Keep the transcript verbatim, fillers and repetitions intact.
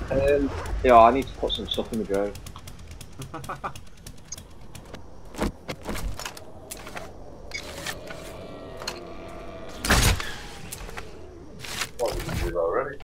Um, yeah, I need to put some stuff in the drone. What did you do already?